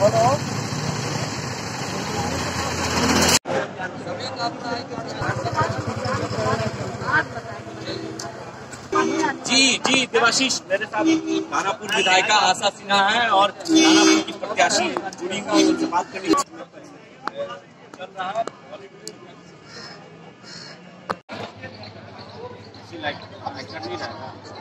जी देवाशीष, मेरे साथ दानापुर विधायिका आशा सिन्हा है और दानापुर की प्रत्याशी जुड़ी हुई, उनसे बात करनी चल रहा है।